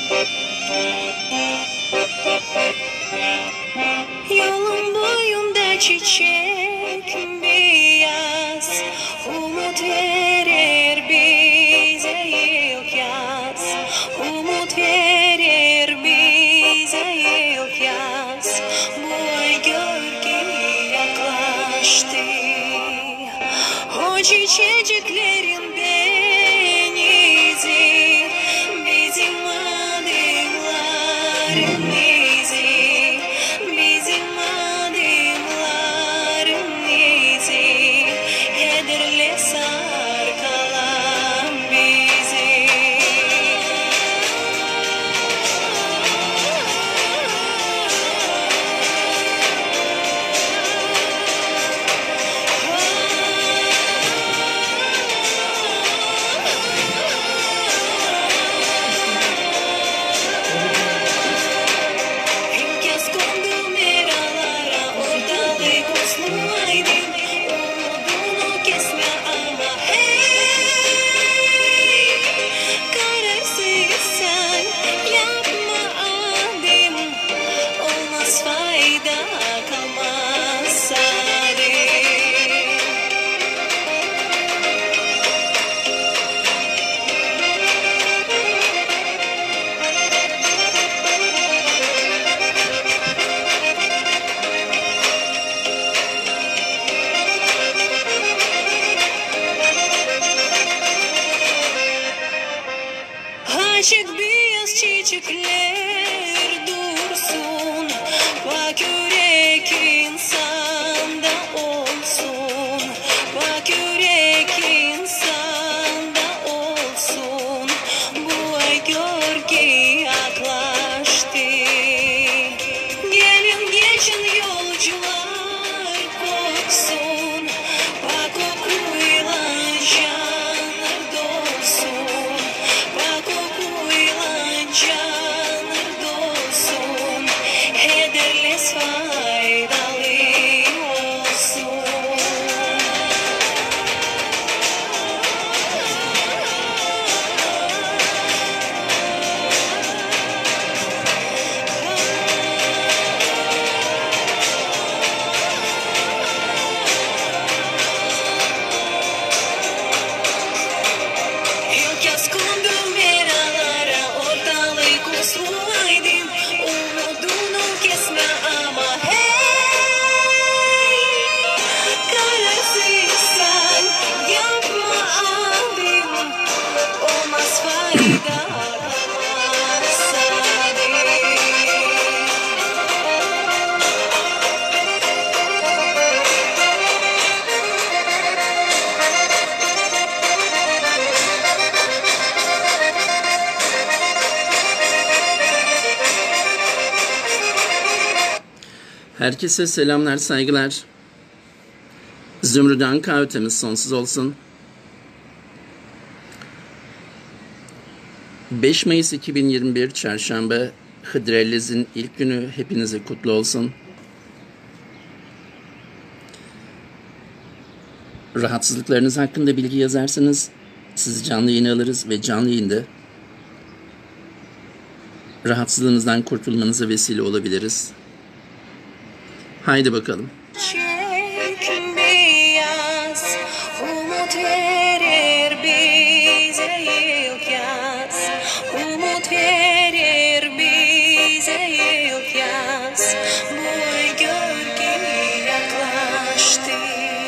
Yolun boyunda çiçek beyaz, umut verir bize ilk yaz. Umut verir bize ilk yaz. Bu ay gölge yaklaştı. O çiçeciklerin denizi, bizim adımların izi, bizim adımların izi, kederle sarkalan bizi. İlk kez kondum yaralara, ortalık uslumaydı. Umudunu kesme ama hey, kararsızsan yapma adım. Olmaz fayda, kalmaz sadım. Açık beyaz çiçekler dursun, bak yürek insanda olsun, bak yürek insanda olsun. Bu ay gör ki yaklaştı. Gelin geçin yolcular koksun, bak kokuyla canlar dolsun, bak kokuyla canlar dolsun, kederlez faydalı olsun. İlk kez kondum yaralara, ortalık uslumaydı. Umudunu kesme ama hey, kararsızsan yapma adım. Olmaz fayda, kalmaz sadım. Herkese selamlar, saygılar. Zümrüt Anka ötemiz sonsuz olsun. 5 Mayıs 2021 Çarşamba, Hıdrellez'in ilk günü hepinize kutlu olsun. Rahatsızlıklarınız hakkında bilgi yazarsanız sizi canlı yayına alırız ve canlı yayında rahatsızlığınızdan kurtulmanıza vesile olabiliriz. Haydi bakalım. Çiçek beyaz, umut verir bize ilk yaz. Umut verir bize ilk yaz. Bu ay gölge yaklaştı.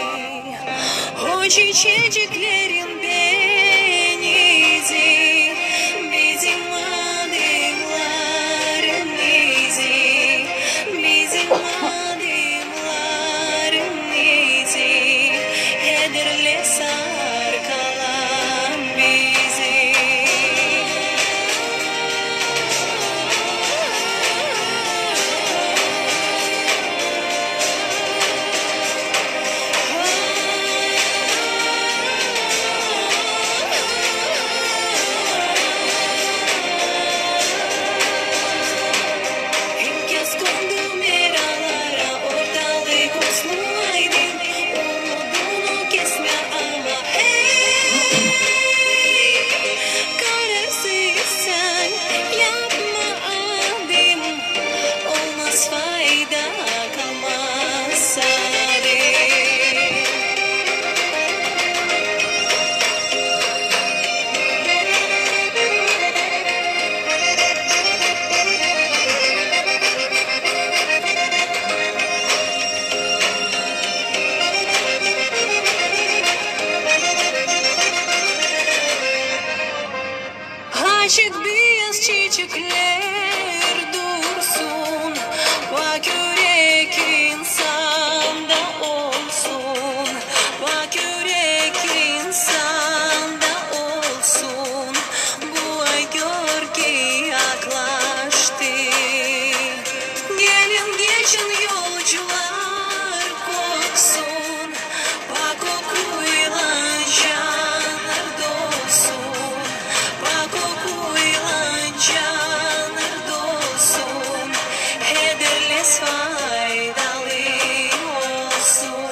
O çiçeciklerin denizi, bizim adımların izi, bizim adımların izi, kederle sarkalan bizi. yürek insanda olsun. Bak yürek insanda olsun. Bu ay gör ki yaklaştı. Gelin geçin yolcular koksun. Bak kokuyla canlar dolsun. Bak kokuyla canlar dolsun. Hederles faydalı olsun.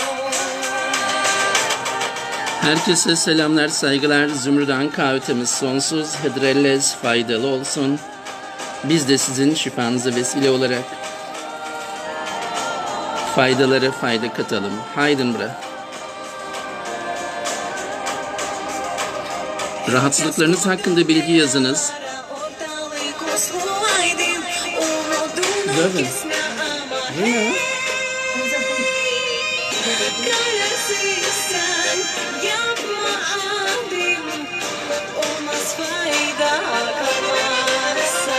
Herkese selamlar, saygılar. Zümrüdan kahvetimiz sonsuz, hıdrellez faydalı olsun. Biz de sizin şifanıza vesile olarak faydalara fayda katalım. Haydin bre. Rahatsızlıklarınız hakkında bilgi yazınız. Tabii. Ne? Kararsızsan yapma abim. Olmaz fayda kalmazsa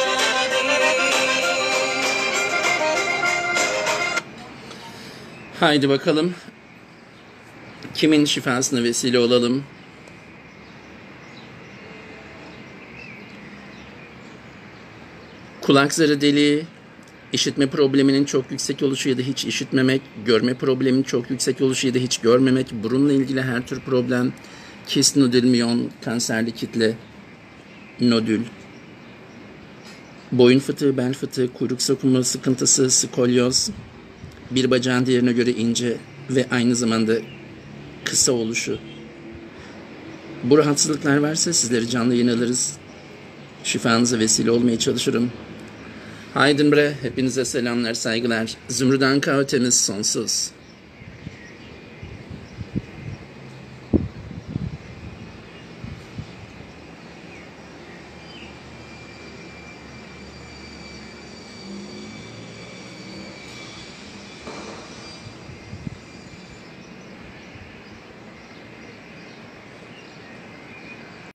Haydi bakalım. Kimin şifasına vesile olalım? Kulak zarı deliği, işitme probleminin çok yüksek oluşu ya da hiç işitmemek, görme probleminin çok yüksek oluşu ya da hiç görmemek, burunla ilgili her tür problem, kist nodül miyon, kanserli kitle, nodül, boyun fıtığı, bel fıtığı, kuyruk sokumu sıkıntısı, skolyoz, bir bacağın diğerine göre ince ve aynı zamanda kısa oluşu. Bu rahatsızlıklar varsa sizleri canlı yayın alırız. Şifanıza vesile olmaya çalışırım. Haydin bre, hepinize selamlar, saygılar. Zümrüdan kahvetimiz sonsuz.